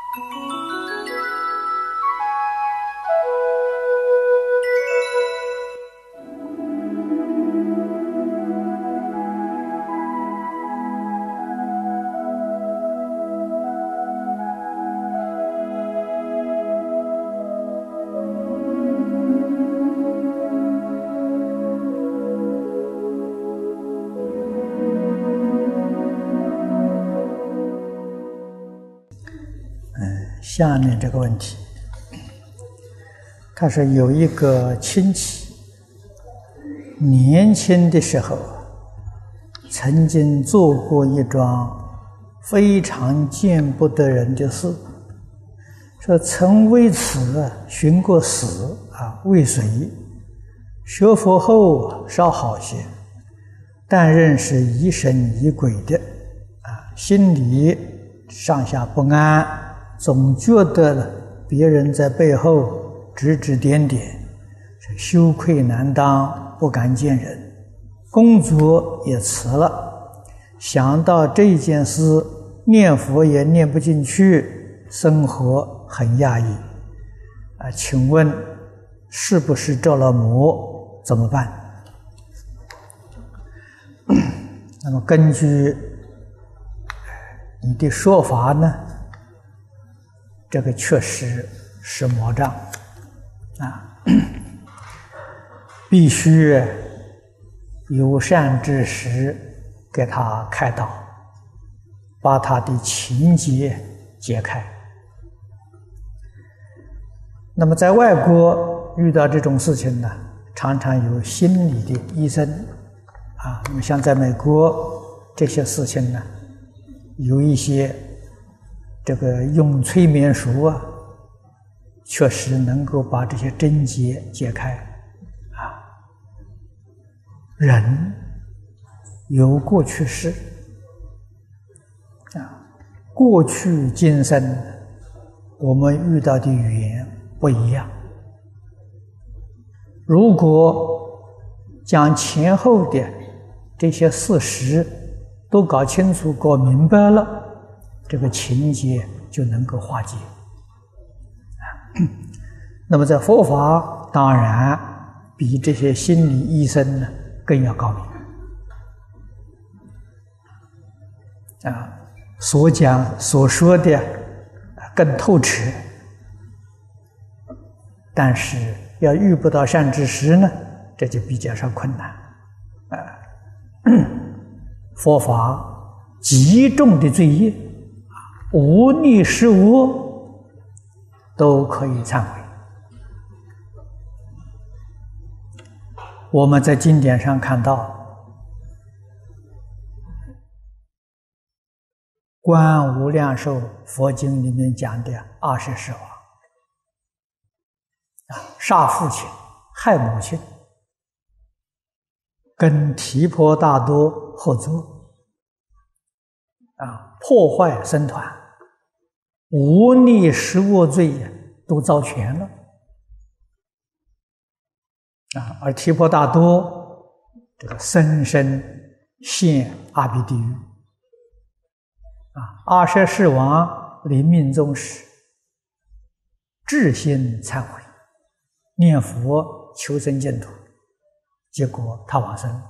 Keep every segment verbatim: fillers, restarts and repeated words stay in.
下面这个问题，他说有一个亲戚年轻的时候曾经做过一桩非常见不得人的事，说曾为此寻过死啊，未遂。学佛后稍好些，但仍是疑神疑鬼的啊，心里上下不安，总觉得别人在背后指指点点，羞愧难当，不敢见人，工作也辞了。想到这件事，念佛也念不进去，生活很压抑啊，请问是不是着了魔？怎么办？那么根据你的说法呢，这个确实是魔障啊，必须有善知识给他开导，把他的情结解开。那么在外国遇到这种事情呢，常常有心理的医生啊，那么像在美国这些事情呢，有一些这个用催眠术啊，确实能够把这些症结解开啊。人有过去式啊，过去今生我们遇到的缘不一样。如果将前后的这些事实都搞清楚、搞明白了，这个情节就能够化解。那么在佛法当然比这些心理医生呢更要高明啊，所讲所说的更透彻，但是要遇不到善知识呢，这就比较上困难啊。佛法极重的罪业，无逆失无都可以忏悔。我们在经典上看到，观无量寿佛经里面讲的二十世王啊，杀父亲、害母亲，跟提婆达多合作啊，破坏僧团，无逆失恶罪都遭全了啊，而提婆达多这个生生陷阿鼻地狱啊，阿舍世王临命终时至心忏悔，念佛求生净土，结果他往生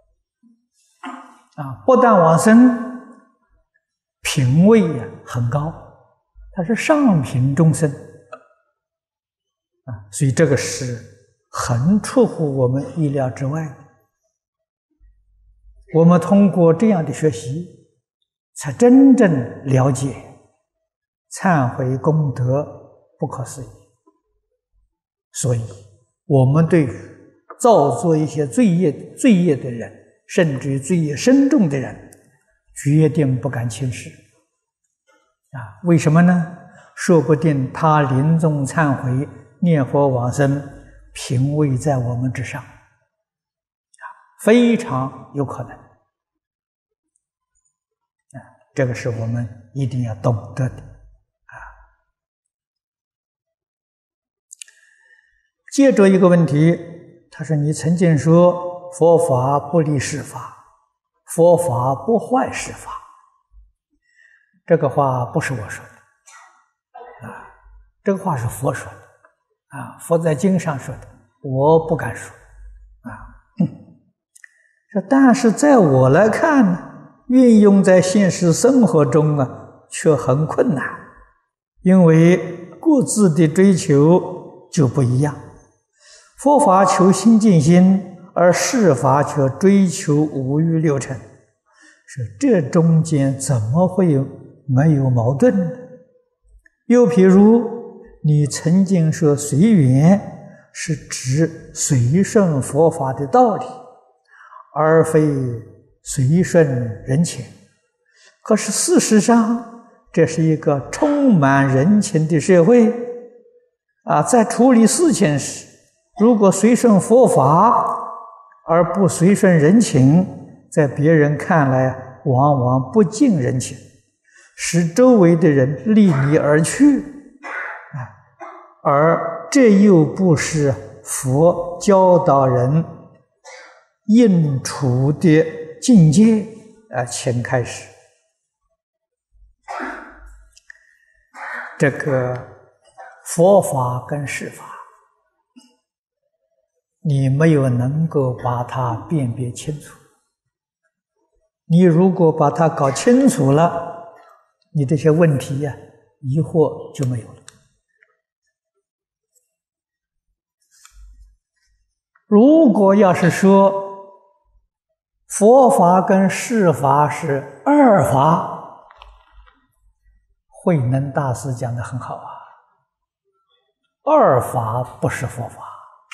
啊，不但往生，品位很高，他是上品众生啊，所以这个是很出乎我们意料之外的。我们通过这样的学习，才真正了解忏悔功德不可思议。所以我们对于造作一些罪业罪业的人，甚至于罪业深重的人，决定不敢轻视啊！为什么呢？说不定他临终忏悔、念佛往生，品位在我们之上啊，非常有可能啊！这个是我们一定要懂得的啊。接着一个问题，他说：“你曾经说佛法不离世法，佛法不坏世法。”这个话不是我说的这个话是佛说的啊，佛在经上说的，我不敢说啊。说但是在我来看呢，运用在现实生活中啊，却很困难，因为各自的追求就不一样。佛法求心净心，而世法却追求五欲六尘，说这中间怎么会有没有矛盾呢？又譬如你曾经说随缘是指随顺佛法的道理，而非随顺人情。可是事实上，这是一个充满人情的社会啊，在处理事情时，如果随顺佛法而不随顺人情，在别人看来往往不近人情，使周围的人离你而去，而这又不是佛教导人应处的境界啊，请开始。这个佛法跟世法，你没有能够把它辨别清楚。你如果把它搞清楚了，你这些问题呀、啊、疑惑就没有了。如果要是说佛法跟世法是二法，慧能大师讲得很好啊，二法不是佛法。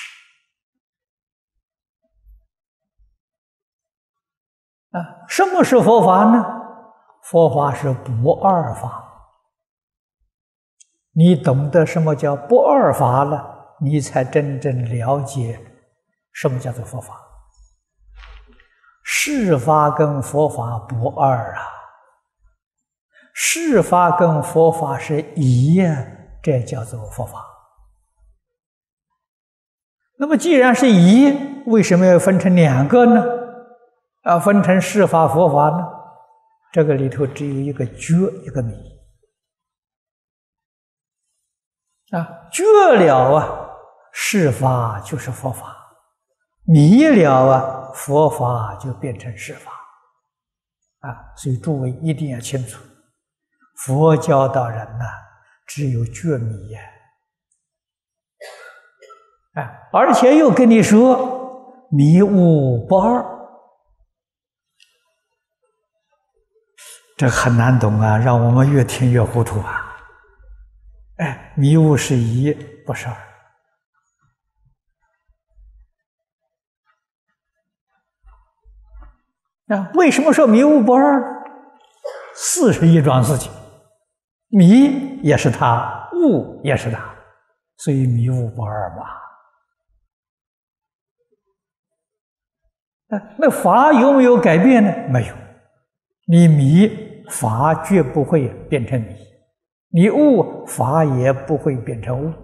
啊，什么是佛法呢？佛法是不二法。你懂得什么叫不二法了，你才真正了解什么叫做佛法。世法跟佛法不二啊，世法跟佛法是一呀，这叫做佛法。那么既然是一，为什么要分成两个呢？啊，分成世法佛法呢？这个里头只有一个觉，一个迷。啊，觉了啊，世法就是佛法；迷了啊，佛法就变成世法。啊，所以诸位一定要清楚，佛教导人呐、啊，只有觉迷呀。啊，而且又跟你说迷悟不二。这很难懂啊，让我们越听越糊涂啊！哎，迷悟是一，不是二。啊，为什么说迷悟不二呢？四是一桩事情，迷也是他，悟也是他，所以迷悟不二嘛。啊，那法有没有改变呢？没有。你迷，法绝不会变成迷；你悟，法也不会变成悟。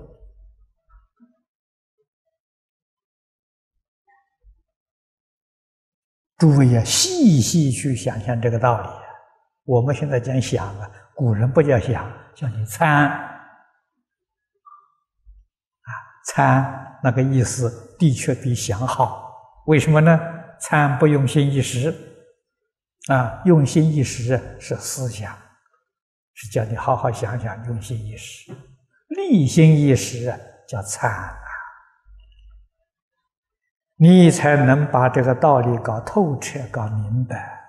诸位呀，细细去想象这个道理。我们现在讲想啊，古人不叫想，叫你参。啊，参那个意思的确比想好。为什么呢？参不用心一时。啊，用心一时是思想，是叫你好好想想，用心一时；立心一时叫参啊，你才能把这个道理搞透彻、搞明白。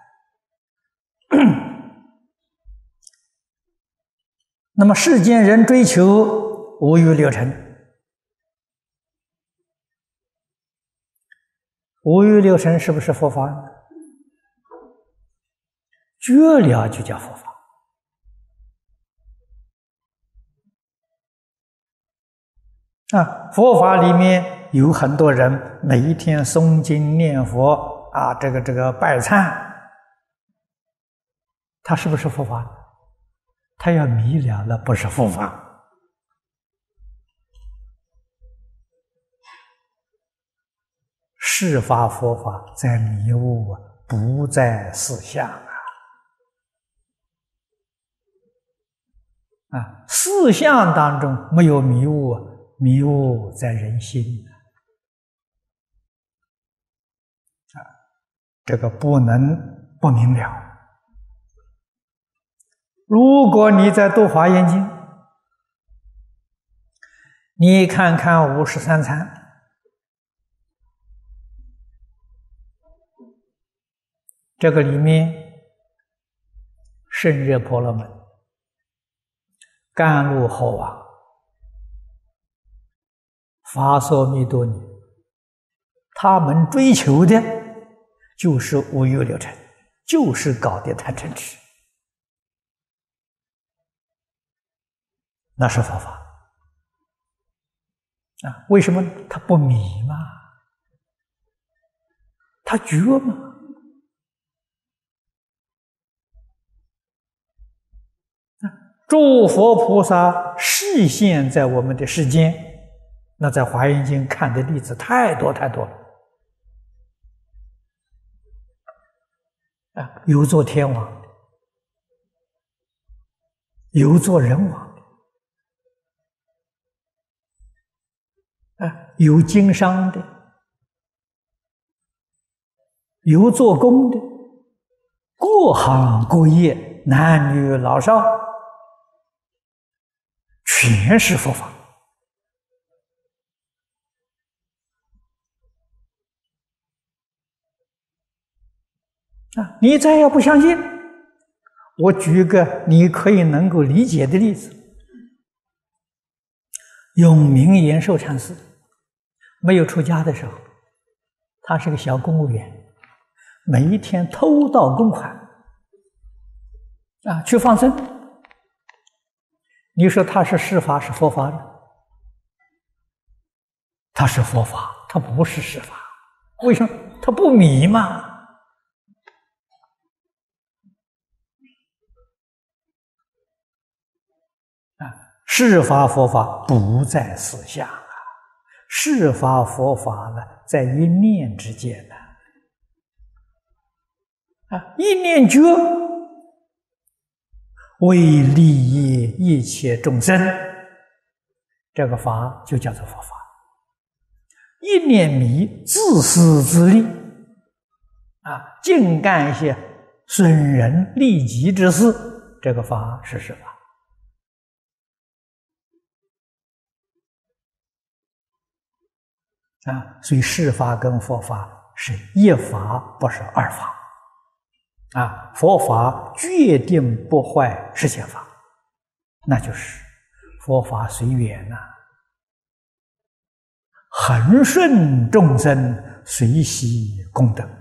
那么世间人追求五欲六尘，五欲六尘是不是佛法呢？觉了就叫佛法。啊，佛法里面有很多人每一天诵经念佛啊，这个这个拜忏，他是不是佛法？他要迷了，那不是佛法。世法佛法在迷悟啊，不在思想啊。 啊，四相当中没有迷雾，迷雾在人心啊，这个不能不明了。如果你在读《华严经》，你看看五十三参，这个里面胜热婆罗门、甘露后王、法索密多尼，他们追求的就是无欲六尘，就是搞的贪嗔痴，那是佛法啊？为什么他不迷嘛？他觉嘛？诸佛菩萨示现在我们的世间，那在《华严经》看的例子太多太多了啊！有做天王的，有做人王的，啊，有经商的，有做工的，各行各业，男女老少，全是佛法啊！你再要不相信，我举一个你可以能够理解的例子。永明延寿禅师没有出家的时候，他是个小公务员，每一天偷盗公款啊，去放生。你说他是世法是佛法呢？他是佛法，他不是世法。为什么？他不迷嘛。啊，世法佛法不在思想啊，世法佛法呢，在一念之间呢。啊，一念觉，为利益一切众生，这个法就叫做佛法。一念迷，自私自利，啊，净干一些损人利己之事，这个法是世法。啊，所以世法跟佛法是一法，不是二法。啊，佛法决定不坏世间法，那就是佛法随缘呐、啊，恒顺众生，随喜功德。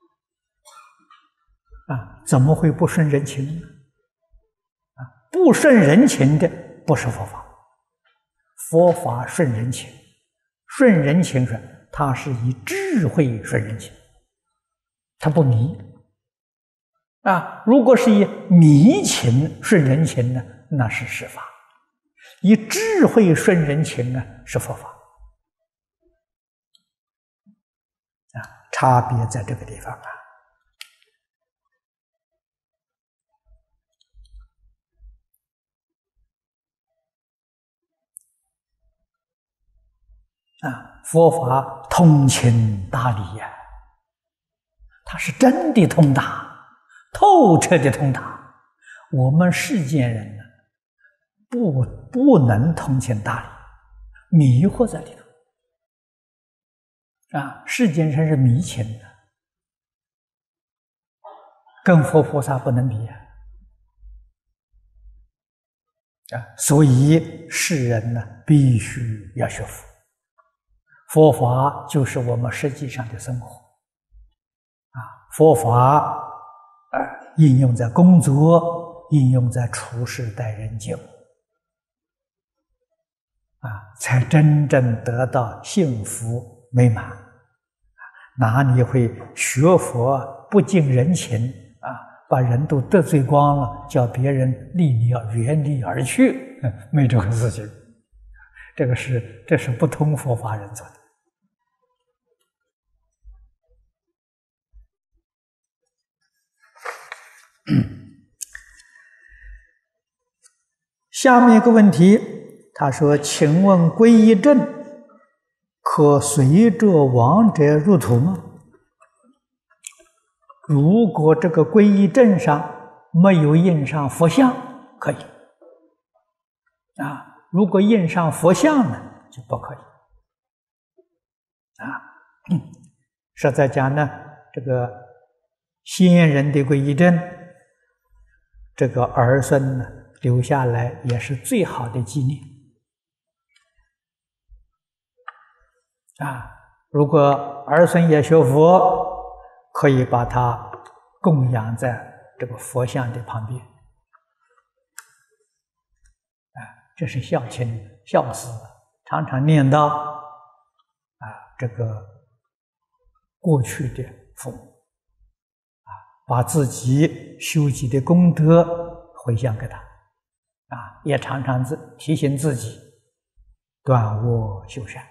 啊，怎么会不顺人情呢？啊，不顺人情的不是佛法，佛法顺人情。顺人情说，它是以智慧顺人情，它不迷啊。如果是以迷情顺人情呢，那是世法；以智慧顺人情呢，是佛法啊。差别在这个地方啊。啊，佛法通情达理呀、啊，它是真的通达，透彻的通达。我们世间人呢，不不能通情达理，迷惑在里头。啊，世间人是迷情的，跟佛菩萨不能比啊。啊，所以世人呢，必须要学佛。佛法就是我们实际上的生活，啊，佛法呃应用在工作，应用在处事待人接物，啊，才真正得到幸福美满。哪里会学佛不近人情啊？把人都得罪光了，叫别人离你而远离而去，没这个事情。这个是这是不通佛法人做的。 下面一个问题，他说：“请问皈依证可随着亡者入土吗？”如果这个皈依证上没有印上佛像，可以。啊，如果印上佛像呢，就不可以。啊，实在讲呢，这个先人的皈依证，这个儿孙呢留下来也是最好的纪念。啊，如果儿孙也学佛，可以把它供养在这个佛像的旁边。啊，这是孝亲孝思，常常念到啊，这个过去的父母，啊，把自己修集的功德回向给他，啊，也常常自提醒自己断恶修善。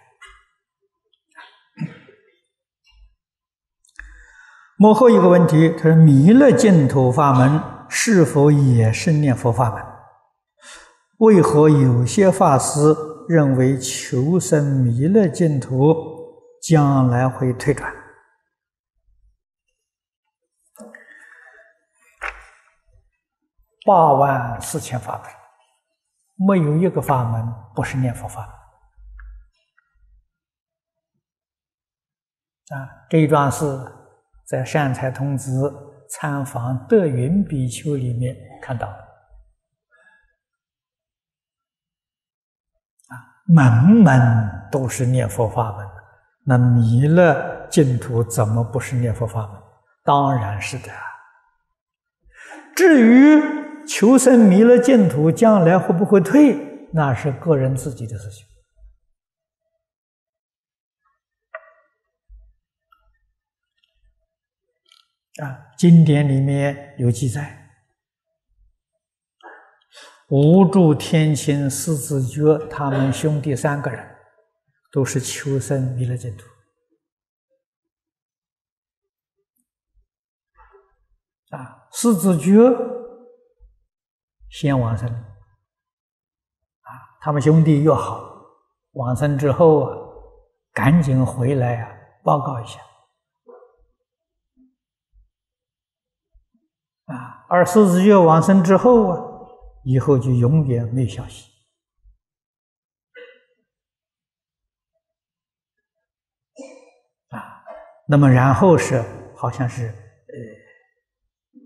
幕后一个问题，他说弥勒净土法门是否也是念佛法门？为何有些法师认为求生弥勒净土将来会退转？八万四千法门，没有一个法门不是念佛法门。啊，这一桩事在善财童子参访德云比丘里面看到了。啊，门门都是念佛法门，那弥勒净土怎么不是念佛法门？当然是的。至于求生弥勒净土将来会不会退，那是个人自己的事情。啊，经典里面有记载，无著天亲、四子觉他们兄弟三个人都是求生弥勒净土。啊，四子觉先往生，啊，他们兄弟又好，往生之后啊，赶紧回来啊，报告一下。啊，而四子觉往生之后啊，以后就永远没有消息。啊，那么然后是好像是呃，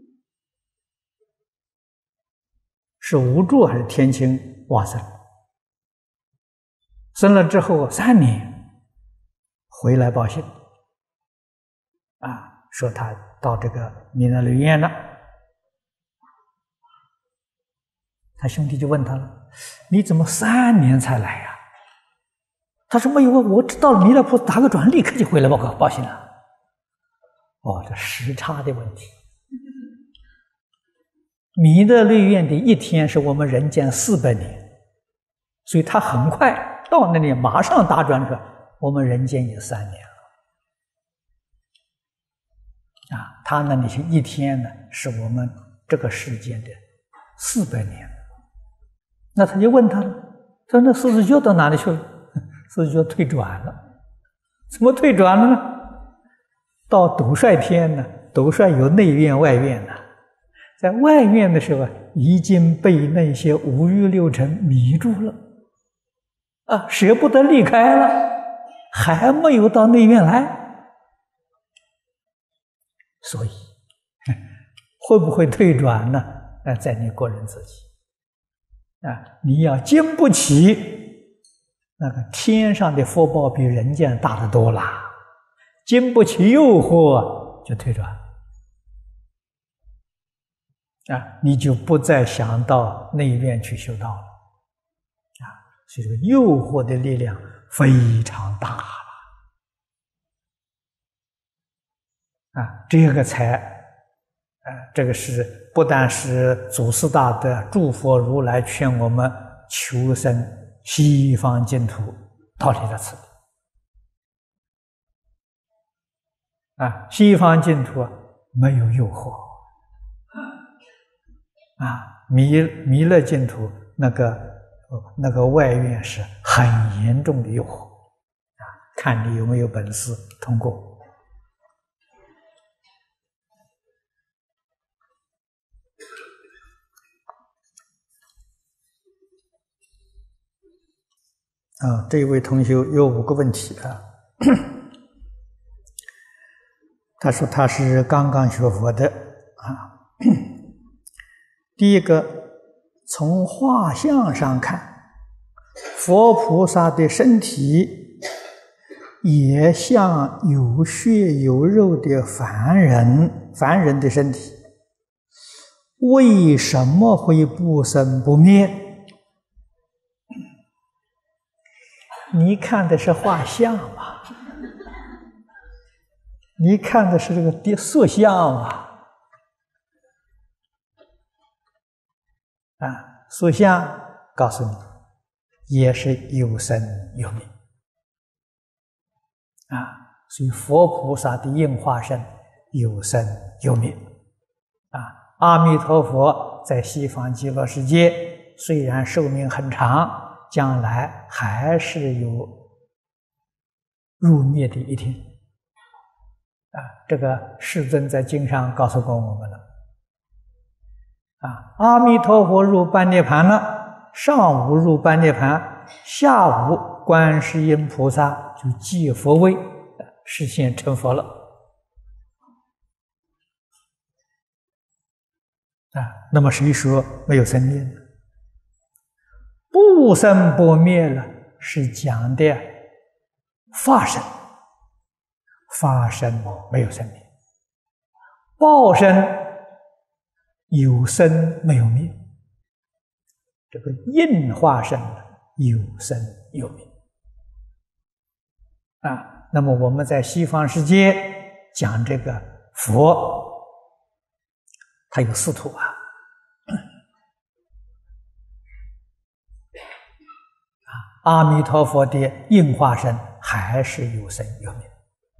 是无著还是天亲往生？生了之后三年回来报信，啊，说他到这个弥勒留院了。他兄弟就问他了：“你怎么三年才来呀？”他说：“没有啊，我知道了弥勒菩萨打个转，立刻就回来报告报信了。”哦，这时差的问题。弥勒内院的一天是我们人间四百年，所以他很快到那里，马上打转转，我们人间也三年了。啊，他那里是一天呢，是我们这个世界的四百年。那他就问他了，他说：“那四子觉到哪里去了？”四子觉退转了。怎么退转了呢？到斗率天呢，斗率有内院外院呢，在外院的时候已经被那些五欲六尘迷住了，啊，舍不得离开了，还没有到内院来，所以会不会退转呢？那在你个人自己。啊，你要经不起那个天上的福报比人间大得多啦，经不起诱惑就退转，啊，你就不再想到内院去修道了，啊，所以这个诱惑的力量非常大了，啊，这个才，啊，这个是不但是祖师大德、诸佛如来劝我们求生西方净土道理的此理。啊，西方净土没有诱惑，啊，弥弥勒净土那个那个外院是很严重的诱惑啊，看你有没有本事通过。啊，这一位同学有五个问题啊。他说他是刚刚学佛的啊。第一个，从画像上看，佛菩萨的身体也像有血有肉的凡人，凡人的身体，为什么会不生不灭？你看的是画像嘛？你看的是这个塑像嘛？啊，塑像告诉你，也是有生有灭啊。所以佛菩萨的应化身有生有灭啊。阿弥陀佛在西方极乐世界虽然寿命很长，将来还是有入灭的一天啊！这个世尊在经上告诉过我们了啊！阿弥陀佛入般涅盘了，上午入般涅盘，下午观世音菩萨就继佛位，实现成佛了啊！那么谁说没有生灭呢？不生不灭了，是讲的法身，法身没有生灭；报身有生没有灭，这个应化身有生有灭啊。那么我们在西方世界讲这个佛，他有四土啊。阿弥陀佛的应化身还是有生有灭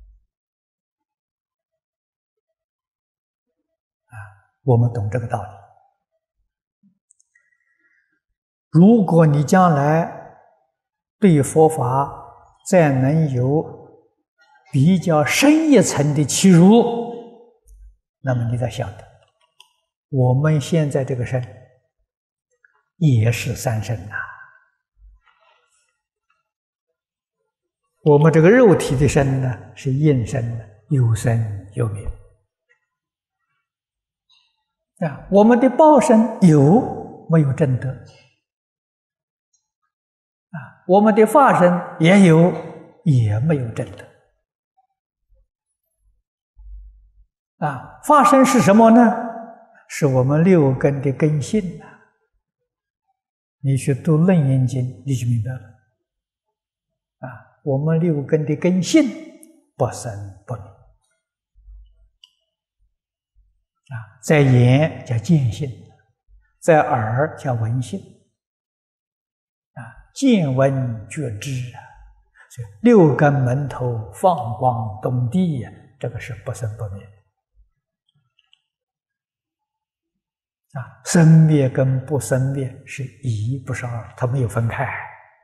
啊，我们懂这个道理。如果你将来对佛法再能有比较深一层的契入，那么你才晓得，我们现在这个身也是三身呐。我们这个肉体的身呢，是应身的，有生有灭啊。我们的报身有没有正德啊？我们的法身也有，也没有正德啊。法身是什么呢？是我们六根的根性啊。你去读《楞严经》，你就明白了啊。我们六根的根性不生不灭啊，在眼叫见性，在耳叫闻性啊，见闻觉知啊，所以六根门头放光动地呀、啊，这个是不生不灭啊，生灭跟不生灭是一不是二，它没有分开。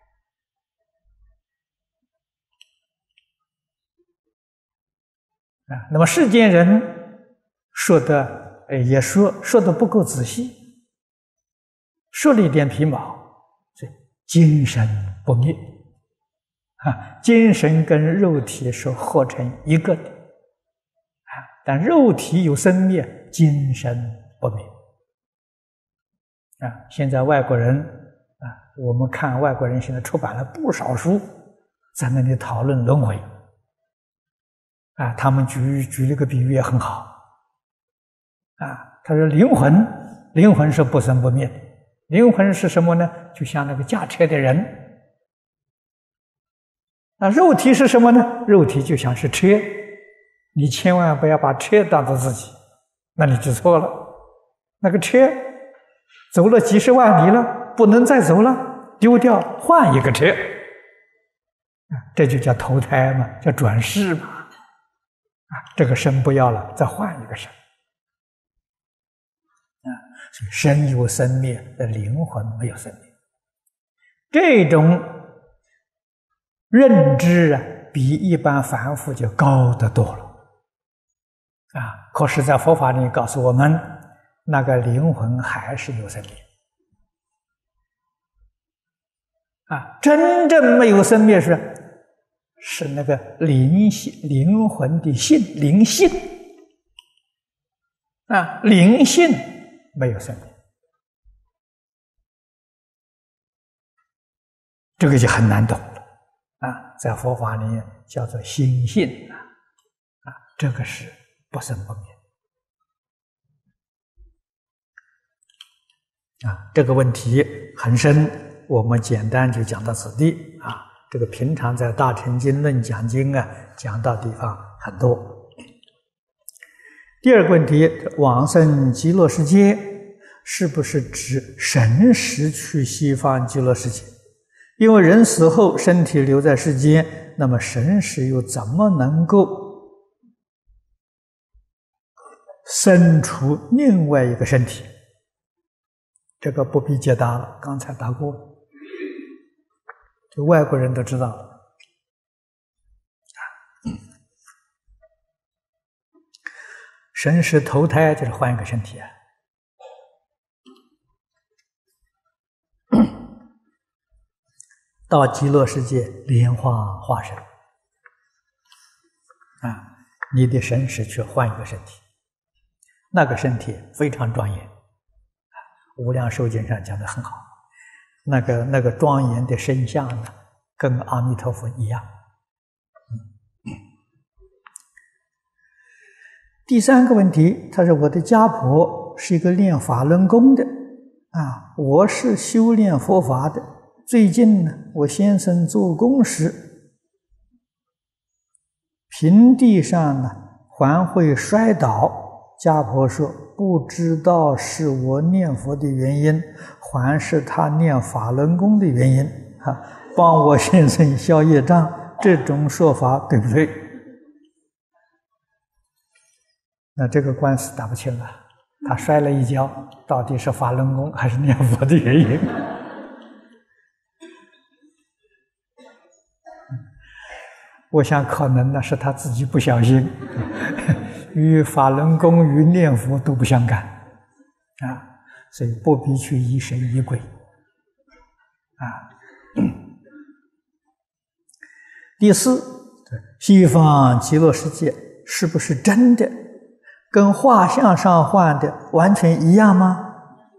啊，那么世间人说的，呃，也说说的不够仔细，说了一点皮毛，所以精神不灭，啊，精神跟肉体是合成一个的，啊，但肉体有生灭，精神不灭，啊，现在外国人啊，我们看外国人现在出版了不少书，在那里讨论轮回。啊，他们举举了个比喻也很好，啊，他说灵魂，灵魂是不生不灭的，灵魂是什么呢？就像那个驾车的人，那肉体是什么呢？肉体就像是车，你千万不要把车当作自己，那你就错了。那个车走了几十万里了，不能再走了，丢掉换一个车，啊，这就叫投胎嘛，叫转世嘛。啊，这个身不要了，再换一个身啊，所以身有生灭，的灵魂没有生灭这种认知啊，比一般凡夫就高得多了啊！可是，在佛法里告诉我们，那个灵魂还是有生命啊！真正没有生灭是是那个灵性、灵魂的性、灵性啊，灵性没有生命，这个就很难懂了啊！在佛法里叫做心性啊，啊，这个是不生不灭啊。这个问题很深，我们简单就讲到此地啊。这个平常在《大乘经论》讲经啊，讲到地方很多。第二个问题，往生极乐世界是不是指神识去西方极乐世界？因为人死后身体留在世间，那么神识又怎么能够生出另外一个身体？这个不必解答了，刚才答过了，就外国人都知道了。神识投胎就是换一个身体啊。到极乐世界莲花化身啊，你的神识去换一个身体，那个身体非常庄严。无量寿经上讲得很好，那个那个庄严的身相呢，跟阿弥陀佛一样。第三个问题，他说我的家婆是一个练法轮功的啊，我是修炼佛法的。最近呢，我先生做工时，平地上呢还会摔倒，家婆说不知道是我念佛的原因，还是他念法轮功的原因啊，帮我先生消业障，这种说法对不对？那这个官司打不清了，他摔了一跤，到底是法轮功还是念佛的原因？我想可能呢是他自己不小心，与法轮功与念佛都不相干啊，所以不必去疑神疑鬼啊。第四，西方极乐世界是不是真的跟画像上画的完全一样吗？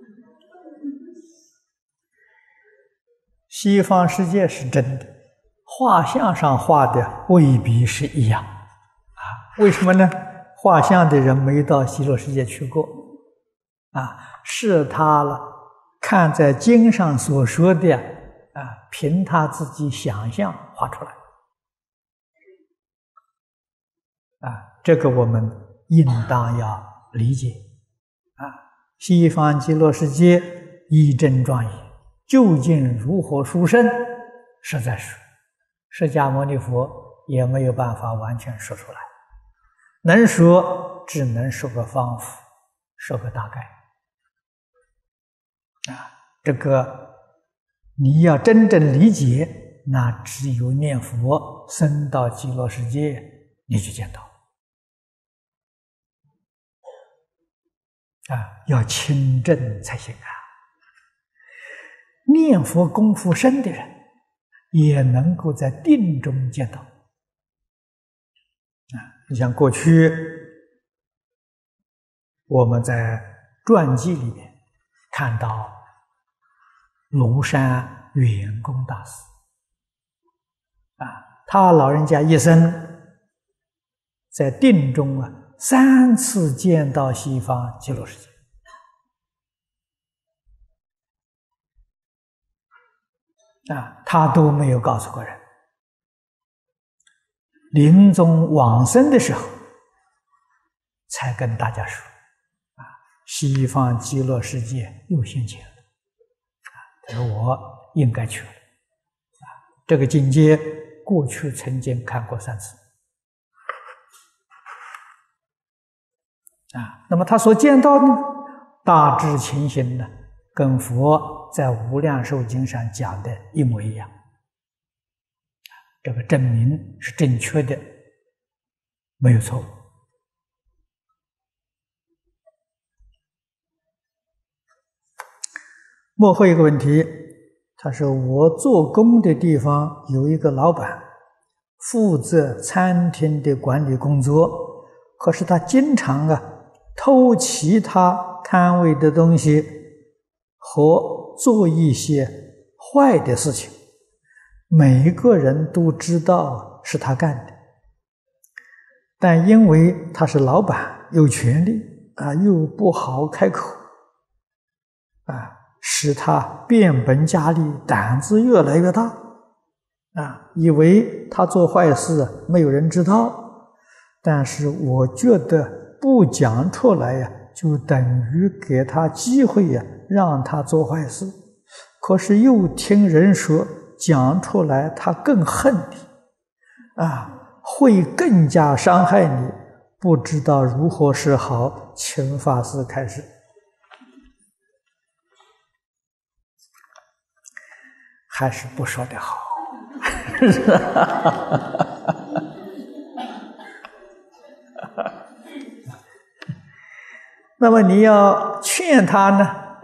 西方世界是真的，画像上画的未必是一样啊？为什么呢？画像的人没到极乐世界去过啊，是他了看在经上所说的啊，凭他自己想象画出来啊，这个我们应当要理解啊。西方极乐世界一真庄严，究竟如何殊胜，实在是释迦牟尼佛也没有办法完全说出来，能说只能说个方符，说个大概啊。这个你要真正理解，那只有念佛升到极乐世界你就见到啊，要亲证才行啊。念佛功夫深的人也能够在定中见到啊。你像过去我们在传记里面看到庐山圆公大师啊，他老人家一生在定中啊三次见到西方极乐世界啊，他都没有告诉过人。临终往生的时候，才跟大家说：“啊，西方极乐世界又现前了。”啊，他说我应该去了。啊，这个境界过去曾经看过三次。啊，那么他所见到的大智情形呢， 跟佛在《无量寿经》上讲的一模一样。这个证明是正确的，没有错误。幕后一个问题，他说我做工的地方有一个老板，负责餐厅的管理工作，可是他经常啊偷其他摊位的东西和做一些坏的事情，每一个人都知道是他干的，但因为他是老板，有权利啊，又不好开口啊，使他变本加厉，胆子越来越大啊，以为他做坏事没有人知道，但是我觉得不讲出来呀，就等于给他机会呀，让他做坏事。可是又听人说讲出来他更恨你啊，会更加伤害你，不知道如何是好，请法师开示。还是不说的好。那么你要劝他呢，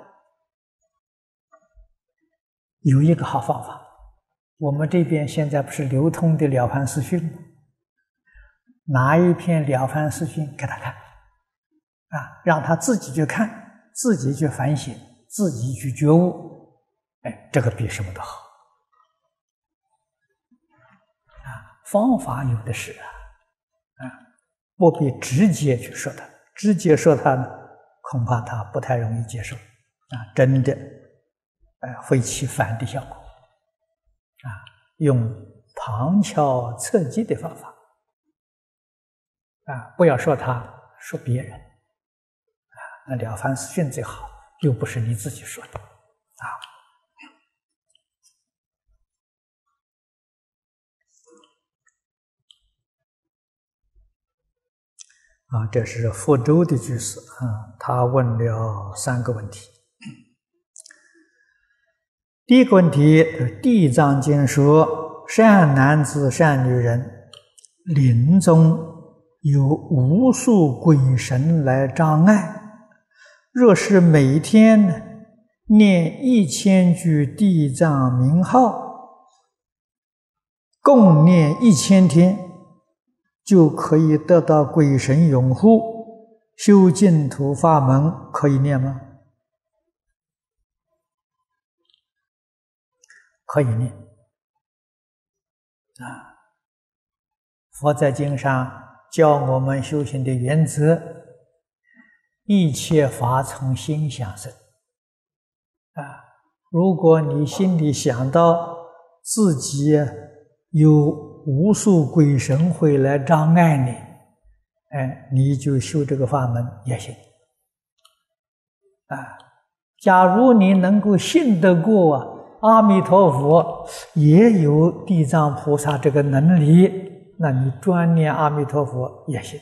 有一个好方法。我们这边现在不是流通的《了凡四训》吗？拿一篇《了凡四训》给他看啊，让他自己去看，自己去反省，自己去觉悟。哎，这个比什么都好啊！方法有的是啊，啊，不必直接去说他，直接说他呢，恐怕他不太容易接受啊，真的，哎，会起反的效果啊。用旁敲侧击的方法啊，不要说他，说别人啊，那《了凡四训》最好，又不是你自己说的啊。啊，这是福州的居士啊，他问了三个问题。第一个问题，《地藏经》说，善男子、善女人，临终有无数鬼神来障碍，若是每天念一千句地藏名号，共念一千天，就可以得到鬼神拥护，修净土法门可以念吗？可以念啊！佛在经上教我们修行的原则，一切法从心想生啊！如果你心里想到自己有无数鬼神会来障碍你，哎，你就修这个法门也行啊。假如你能够信得过啊，阿弥陀佛也有地藏菩萨这个能力，那你专念阿弥陀佛也行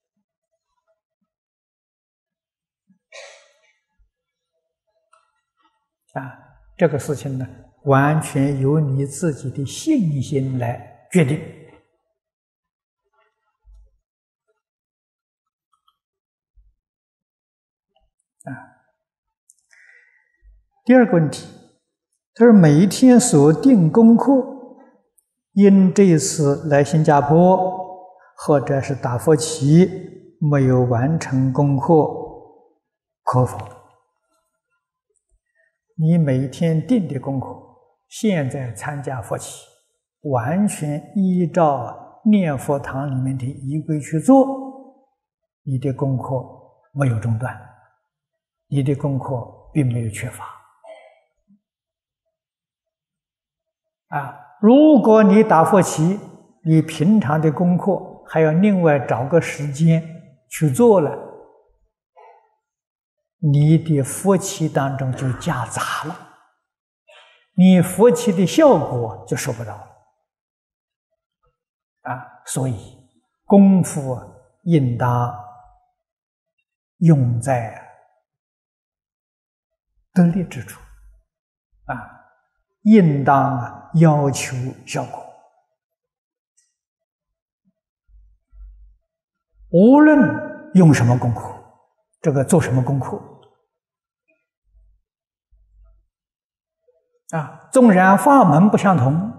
啊。这个事情呢，完全由你自己的信心来决定啊。第二个问题，他说每一天所定功课，因这次来新加坡或者是打佛七没有完成功课，可否？你每天定的功课，现在参加佛七，完全依照念佛堂里面的仪规去做，你的功课没有中断，你的功课并没有缺乏啊。如果你打佛七，你平常的功课还要另外找个时间去做了，你的佛七当中就夹杂了，你佛七的效果就收不到了啊。所以功夫应当用在得力之处啊，应当啊要求效果。无论用什么功课，这个做什么功课啊，纵然法门不相同，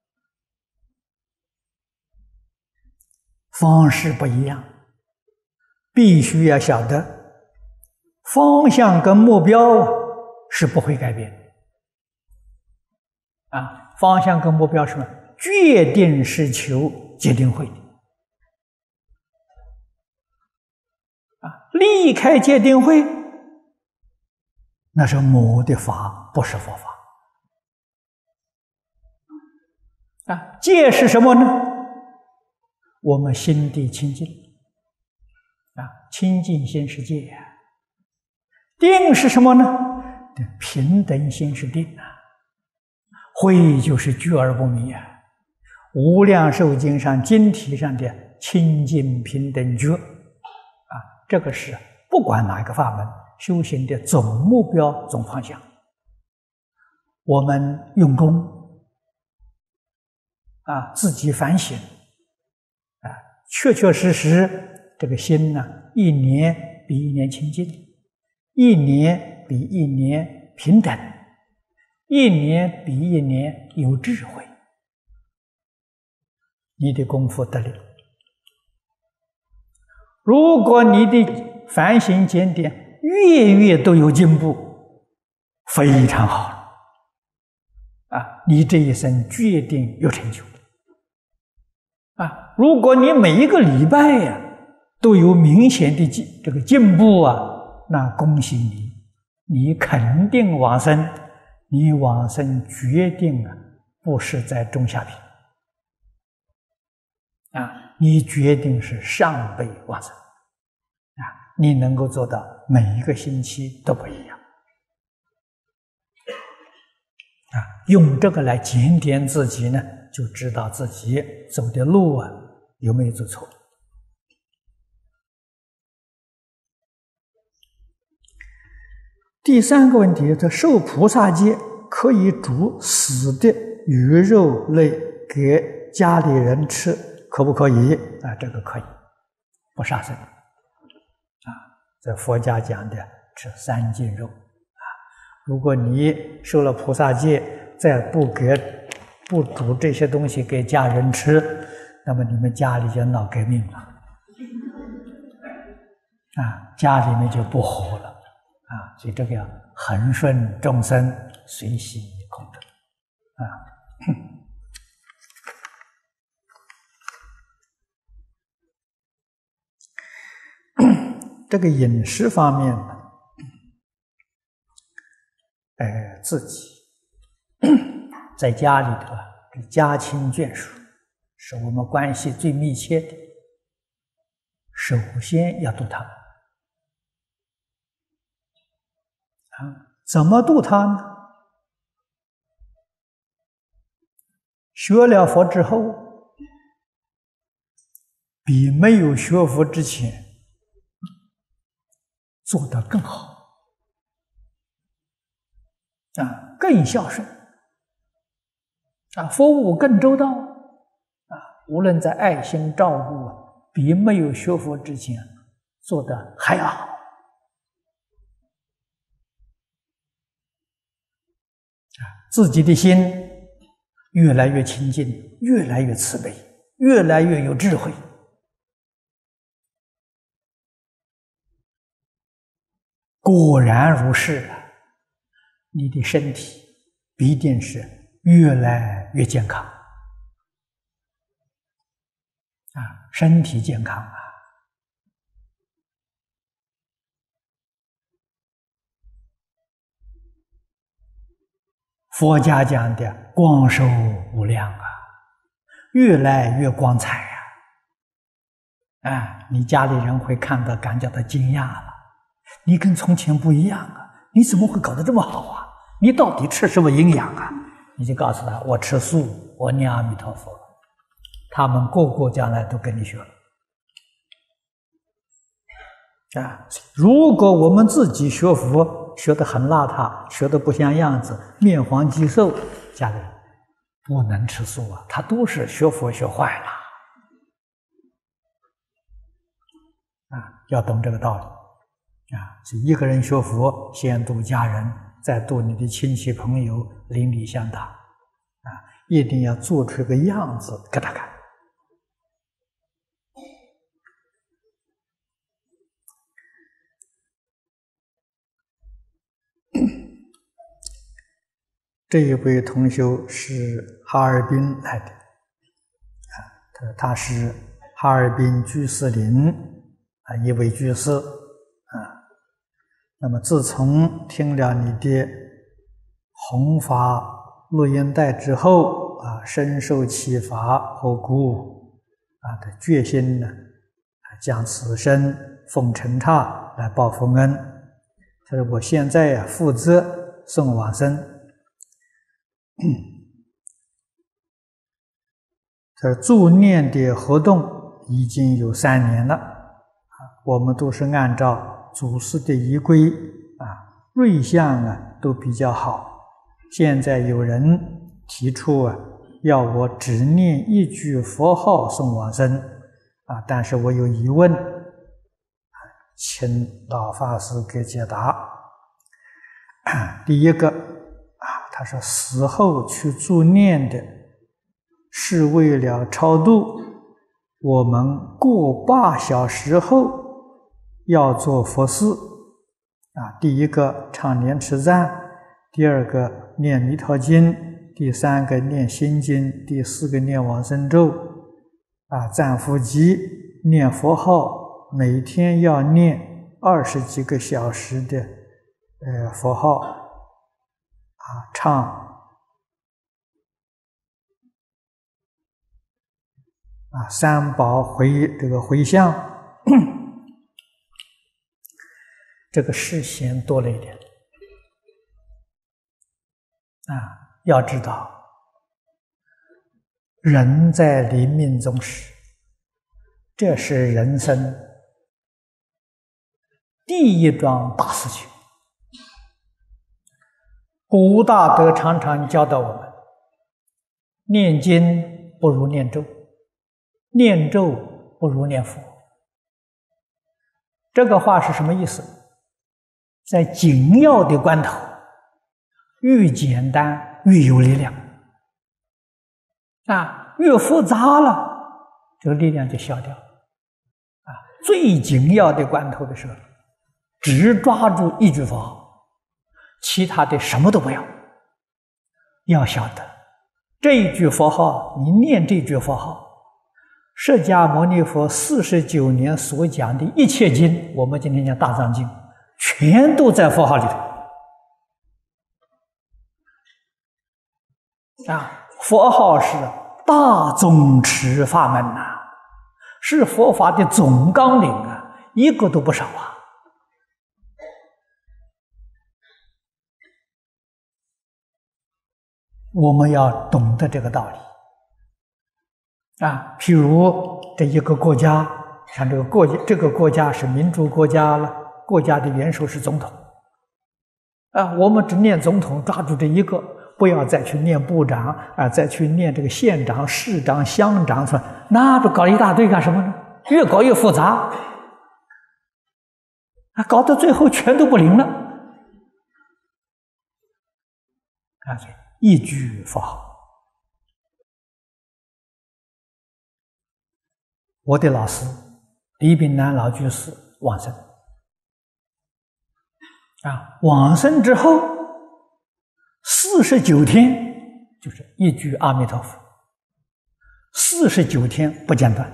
方式不一样，必须要晓得方向跟目标是不会改变的啊。方向跟目标是什么？决定是求戒定慧啊，离开戒定慧，那是魔的法，不是佛法啊。戒是什么呢？我们心地清净啊，清净心是戒啊。定是什么呢？平等心是定啊。慧就是觉而不迷啊。无量寿经上经题上的清净平等觉啊，这个是不管哪一个法门修行的总目标、总方向。我们用功啊，自己反省啊，确确实实这个心呢，一年比一年清净，一年比一年平等，一年比一年有智慧，你的功夫得力。如果你的反省检点月月都有进步，非常好了啊！你这一生决定有成就啊！如果你每一个礼拜呀、啊、都有明显的进这个进步啊，那恭喜你，你肯定往生，你往生决定啊不是在中下品啊，你决定是上辈往生啊，你能够做到每一个星期都不一样啊，用这个来检点自己呢，就知道自己走的路啊有没有走错。第三个问题，这受菩萨戒可以煮死的鱼肉类给家里人吃，可不可以？啊，这个可以，不杀生。啊，在佛家讲的吃三净肉。啊，如果你受了菩萨戒，再不给不煮这些东西给家人吃，那么你们家里就闹革命了。啊，家里面就不和了。啊，所以这个要恒顺众生，随喜功德啊。这个饮食方面呢，呃，自己在家里头啊，家亲眷属是我们关系最密切的，首先要度他们。怎么度他呢？学了佛之后，比没有学佛之前做得更好啊，更孝顺啊，服务更周到啊，无论在爱心照顾啊，比没有学佛之前做得还要好。自己的心越来越清净，越来越慈悲，越来越有智慧。果然如是啊，你的身体必定是越来越健康啊，身体健康啊。佛家讲的光寿无量啊，越来越光彩啊！啊，你家里人会看到，感觉到惊讶了。你跟从前不一样啊，你怎么会搞得这么好啊？你到底吃什么营养啊？你就告诉他，我吃素，我念阿弥陀佛。他们个个将来都跟你学了啊！如果我们自己学佛， 佛学得很邋遢，学得不像样子，面黄肌瘦，家人不能吃素啊！他都是学佛学坏了啊！要懂这个道理啊！所以一个人学佛，先度家人，再度你的亲戚朋友，邻里乡党啊！一定要做出一个样子给他看。这一位同修是哈尔滨来的，啊，他他是哈尔滨居士林啊一位居士啊。那么自从听了你的弘法录音带之后啊，深受启发和鼓舞啊的决心呢，啊将此生奉尘刹来报佛恩。他说我现在啊负责送往生。这助念的活动已经有三年了，我们都是按照祖师的仪规啊，瑞相啊都比较好。现在有人提出啊，要我只念一句佛号送往生啊，但是我有疑问，请老法师给解答。第一个。他说死后去助念的是为了超度我们过八小时后要做佛事啊，第一个唱莲池赞，第二个念弥陀经，第三个念心经，第四个念往生咒啊，赞佛集，念佛号，每天要念二十几个小时的呃佛号啊，唱啊三宝回这个回向，这个事嫌多了一点啊。要知道，人在临命终时，这是人生第一桩大事情。古大德常常教导我们，念经不如念咒，念咒不如念佛。这个话是什么意思？在紧要的关头，越简单越有力量啊，越复杂了，这个力量就消掉了啊。最紧要的关头的时候，只抓住一句佛号，其他的什么都不要。要晓得，这一句佛号，你念这句佛号，释迦牟尼佛四十九年所讲的一切经，我们今天讲大藏经，全都在佛号里头啊。佛号是大宗持法门呐、啊，是佛法的总纲领啊，一个都不少啊。我们要懂得这个道理啊。譬如这一个国家，像这个国这个国家是民主国家了，国家的元首是总统啊，我们只念总统，抓住这一个，不要再去念部长啊，再去念这个县长、市长、乡长，说那不搞一大堆干什么呢？越搞越复杂啊，搞到最后全都不灵了啊！一句佛号。我的老师李炳南老居士往生啊，往生之后四十九天就是一句阿弥陀佛，四十九天不间断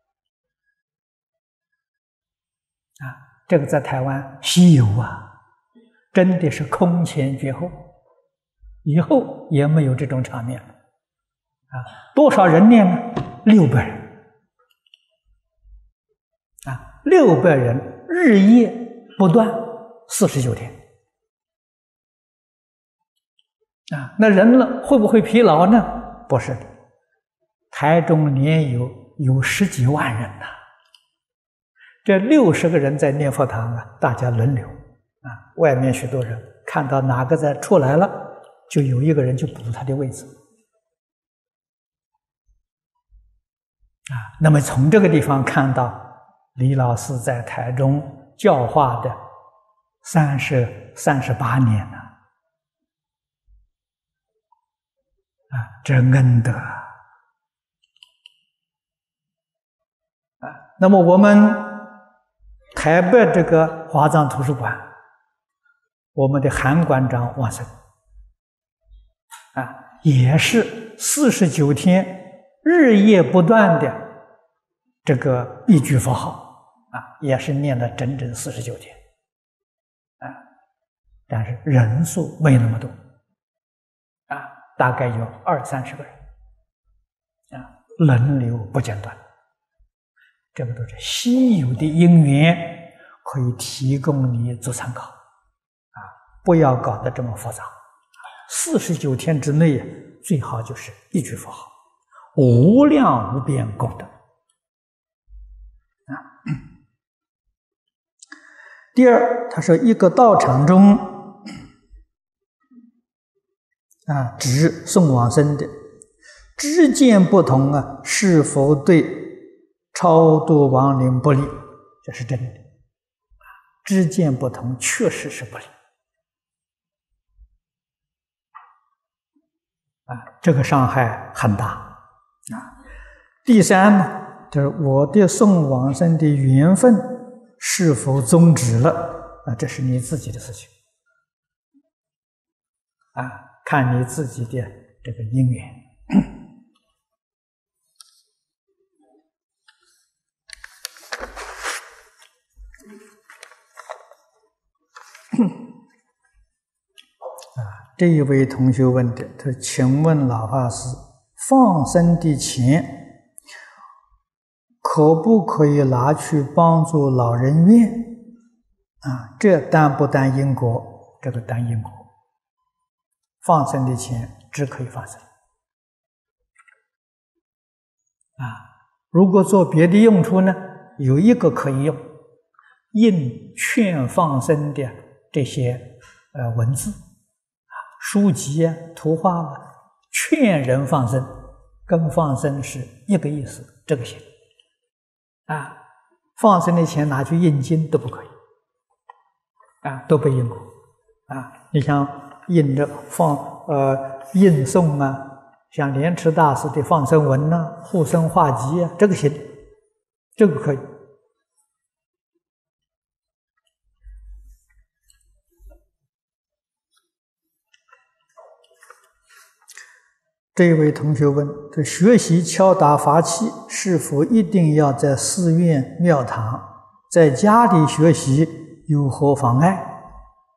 啊，这个在台湾稀有啊，真的是空前绝后，以后也没有这种场面了啊！多少人念呢？六百人啊，六百人日夜不断，四十九天啊！那人呢，会不会疲劳呢？不是的，台中年有有十几万人呐、啊，这六十个人在念佛堂啊，大家轮流啊，外面许多人看到哪个在出来了，就有一个人去补他的位置。啊，那么从这个地方看到李老师在台中教化的三十三十八年了，啊，这恩德啊！啊，那么我们台北这个华藏图书馆，我们的韩馆长往生，啊，也是四十九天。日夜不断的这个一句佛号啊，也是念了整整四十九天啊，但是人数没那么多啊，大概有二三十个人啊，轮流不间断。这个都是稀有的因缘，可以提供你做参考啊，不要搞得这么复杂。四十九天之内，最好就是一句佛号。无量无边功德啊！第二，他说一个道场中啊，指送往生的知见不同啊，是否对超度亡灵不利？这是真的，知见不同确实是不利啊，这个伤害很大。啊，第三呢，就是我的送往生的缘分是否终止了？啊，这是你自己的事情，啊，看你自己的这个因缘。啊，这一位同学问的，他说：“请问老法师，放生的钱可不可以拿去帮助老人院？啊，这担不担因果？这个担因果。放生的钱只可以放生。啊，如果做别的用处呢，有一个可以用，印劝放生的这些呃文字啊、书籍啊、图画啊。”劝人放生，跟放生是一个意思，这个行啊。放生的钱拿去印经都不可以啊，都被印过啊。你像印着放呃印诵啊，像莲池大师的放生文呐、啊、护生画集啊，这个行，这个可以。这一位同学问：这学习敲打法器是否一定要在寺院庙堂，在家里学习有何妨碍？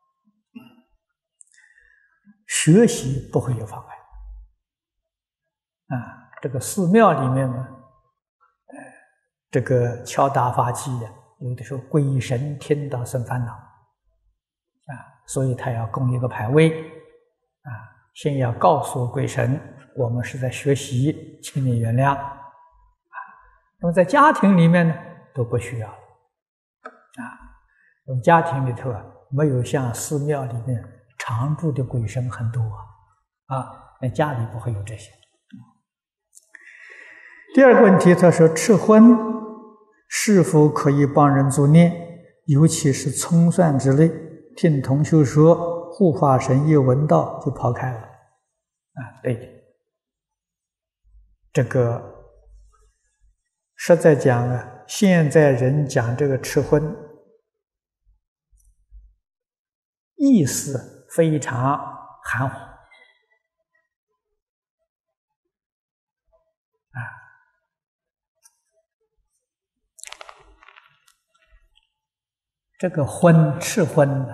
学习不会有妨碍啊。这个寺庙里面呢，这个敲打法器呀，有的时候鬼神听到生烦恼啊，所以他要供一个牌位啊，先要告诉鬼神，我们是在学习，请你原谅啊。那么在家庭里面呢，都不需要了啊。我们家庭里头啊，没有像寺庙里面常住的鬼神很多啊，啊，那家里不会有这些。第二个问题，他说吃荤是否可以帮人助念，尤其是葱蒜之类？听同修说，护法神一闻到就跑开了啊，对。这个实在讲啊，现在人讲这个吃荤，意思非常含糊啊。这个荤吃荤呢，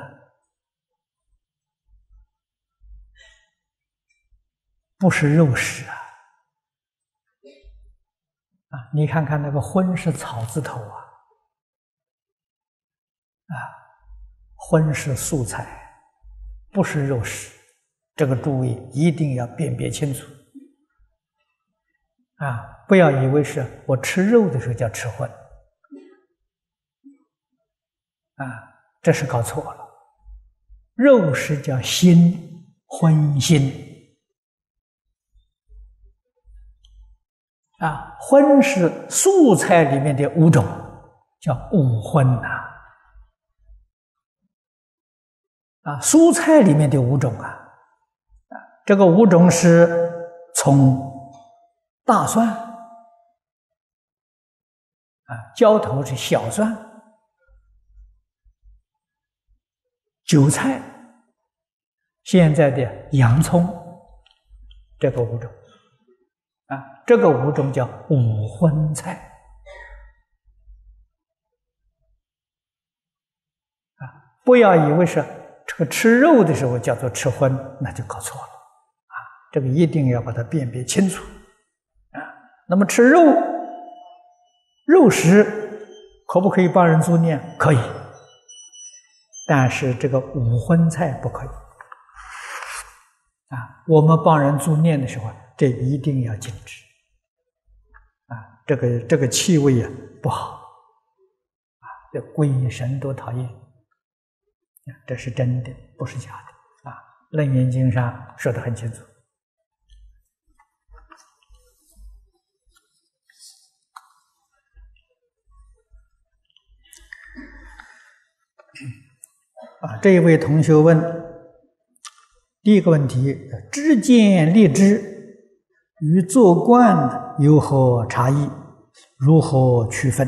不是肉食啊。啊，你看看那个荤是草字头啊，啊，荤是素菜，不是肉食，这个诸位一定要辨别清楚啊！不要以为是我吃肉的时候叫吃荤啊，这是搞错了肉食叫心，荤心。啊，荤是素菜里面的五种，叫五荤呐。啊，蔬菜里面的五种啊，啊，这个五种是葱、大蒜，啊，浇头是小蒜，韭菜，现在的洋葱，这个五种。啊，这个五种叫五荤菜。啊，不要以为是这个吃肉的时候叫做吃荤，那就搞错了。啊，这个一定要把它辨别清楚。啊，那么吃肉，肉食可不可以帮人助念？可以，但是这个五荤菜不可以。啊，我们帮人助念的时候，这一定要禁止。啊，这个这个气味啊不好，啊，这鬼神都讨厌，这是真的，不是假的。啊，《楞严经》上说得很清楚。啊，这一位同学问，第一个问题：知见立知与做观有何差异？如何区分？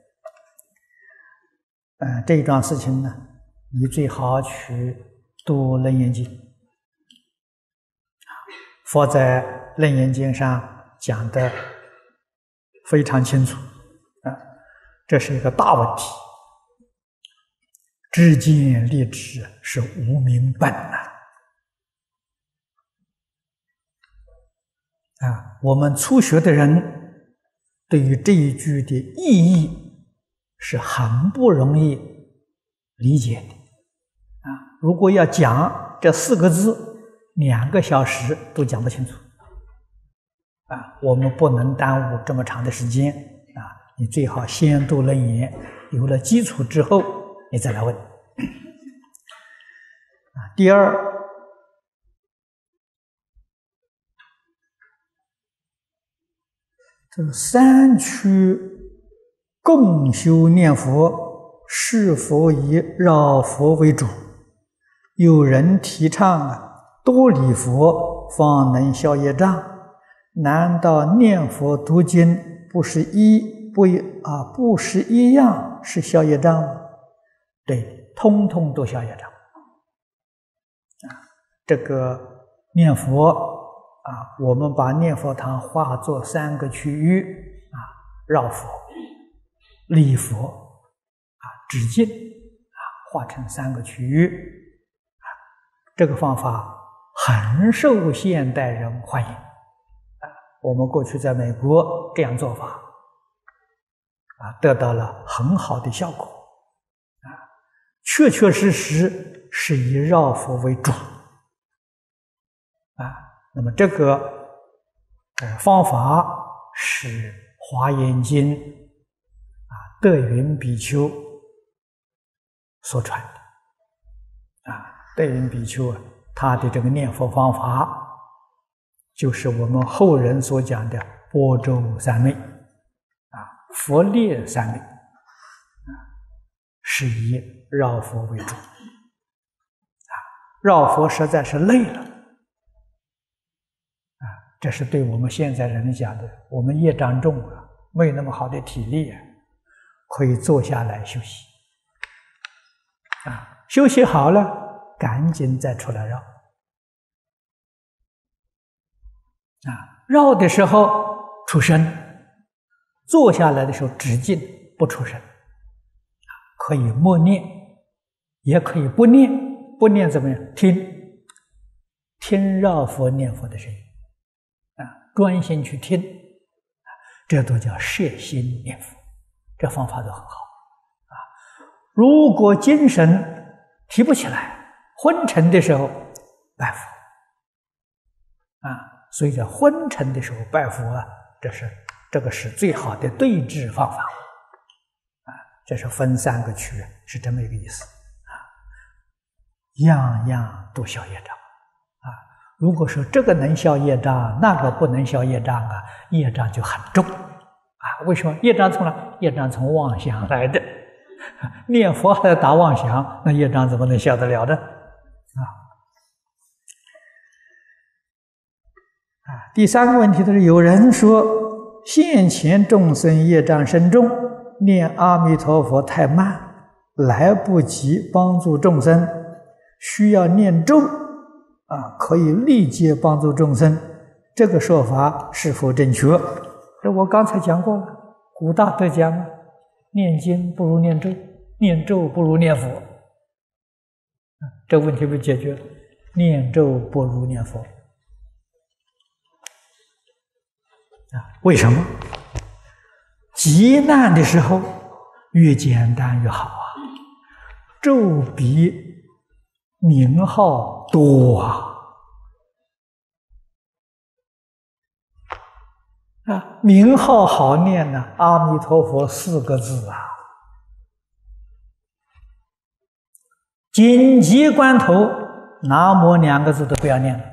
呃，这一桩事情呢，你最好去读《楞严经》，佛在《楞严经》上讲的非常清楚啊，这是一个大问题。知见立知是无明本呐。啊，我们初学的人对于这一句的意义是很不容易理解的。啊，如果要讲这四个字，两个小时都讲不清楚。啊，我们不能耽误这么长的时间。啊，你最好先读楞严，有了基础之后，你再来问。啊，第二。这三区共修念佛是否以绕佛为主？有人提倡啊，多礼佛方能消业障。难道念佛读经不是一不一啊不是一样是消业障吗？对，通通都消业障。啊，这个念佛。啊，我们把念佛堂化作三个区域啊，绕佛、礼佛啊、止境啊，化成三个区域啊。这个方法很受现代人欢迎啊。我们过去在美国这样做法啊，得到了很好的效果啊，确确实实是以绕佛为主啊。那么这个呃方法是《华严经》啊德云比丘所传的啊，德云比丘啊，他的这个念佛方法就是我们后人所讲的般舟三昧啊，佛列三昧啊，是以绕佛为主啊，绕佛实在是累了。这是对我们现在人讲的，我们业障重啊，没有那么好的体力啊，可以坐下来休息啊，休息好了，赶紧再出来绕啊，绕的时候出声，坐下来的时候止静不出声，可以默念，也可以不念，不念怎么样？听，听绕佛念佛的声音。专心去听，这都叫摄心念佛，这方法都很好啊。如果精神提不起来，昏沉的时候拜佛啊，所以在昏沉的时候拜佛啊，这是这个是最好的对治方法啊。这是分三个区，是这么一个意思啊。 样样都消业障啊。如果说这个能消业障，那个不能消业障啊，业障就很重啊。为什么？业障从哪？业障从妄想来的。念佛还要打妄想，那业障怎么能消得了的？啊啊！第三个问题就是，有人说现前众生业障深重，念阿弥陀佛太慢，来不及帮助众生，需要念咒啊，可以立即帮助众生。这个说法是否正确？这我刚才讲过了，古大德讲了，念经不如念咒，念咒不如念佛。这问题被解决了，念咒不如念佛。啊，为什么？极难的时候，越简单越好啊！咒比名号多啊！啊，名号好念呢，阿弥陀佛四个字啊。紧急关头，南无两个字都不要念了。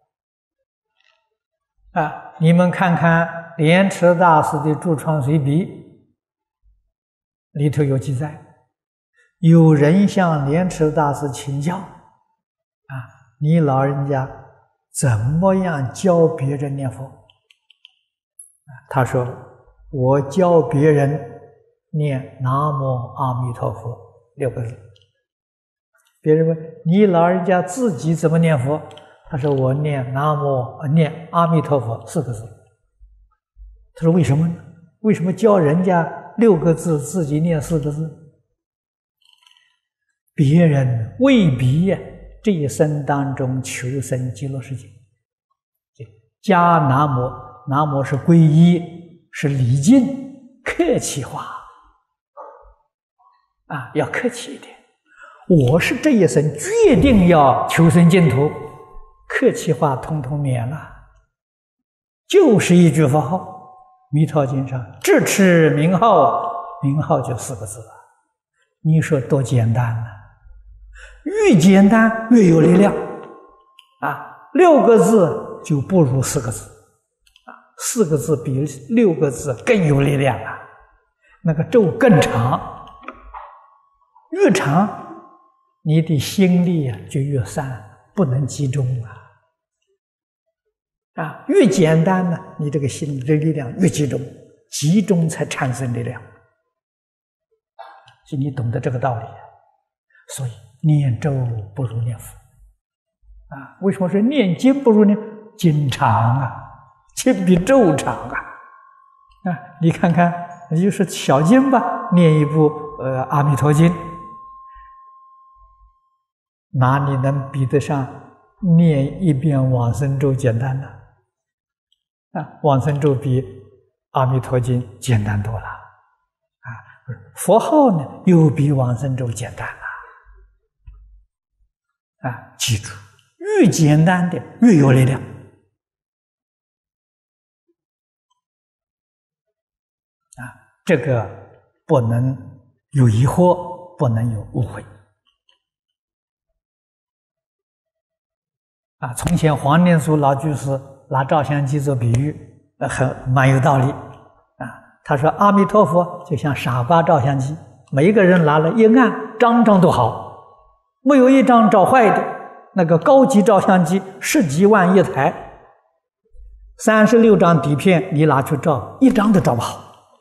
啊，你们看看莲池大师的《住窗随笔》里头有记载，有人向莲池大师请教：啊，你老人家怎么样教别人念佛？他说：我教别人念南无阿弥陀佛六个字。别人问你老人家自己怎么念佛？他说：我念南无念阿弥陀佛四个字。他说：为什么呢？为什么教人家六个字，自己念四个字？别人未必呀，这一生当中求生极乐世界。加南无，南无是皈依，是礼敬，客气话啊，要客气一点。我是这一生决定要求生净土，客气话通通免了，就是一句佛号。《弥陀经》上智持名号，名号就四个字了。你说多简单呢？越简单越有力量啊！六个字就不如四个字啊，四个字比六个字更有力量啊！那个咒更长，越长你的心力啊就越散，不能集中啊！啊，越简单呢，你这个心的力量越集中，集中才产生力量。所以你懂得这个道理，所以念咒不如念佛啊！为什么说念经不如念经长啊？经比咒长啊！啊，你看看，你就是小经吧，念一部呃《阿弥陀经》，哪里能比得上念一遍往生咒简单呢？啊，往生咒比阿弥陀经简单多了啊！佛号呢又比往生咒简单了啊！记住，越简单的越有力量啊！这个不能有疑惑，不能有误会啊！从前黄念祖老居士拿照相机做比喻，呃，很蛮有道理啊。他说阿弥陀佛就像傻瓜照相机，每一个人拿了一按，张张都好，没有一张照坏的。那个高级照相机十几万一台，三十六张底片你拿去照，一张都照不好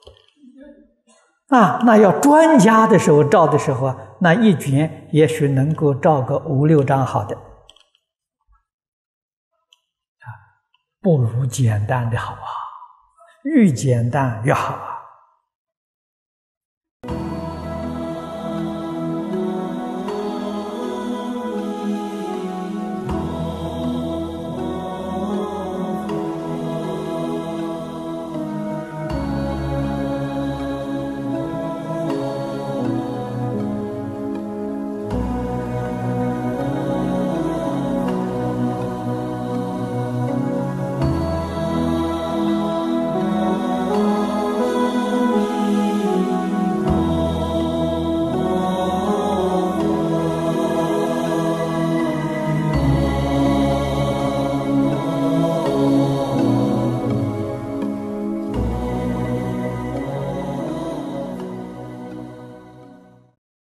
啊。那要专家的时候照的时候啊，那一卷也许能够照个五六张好的。不如简单的好啊，越简单越好啊。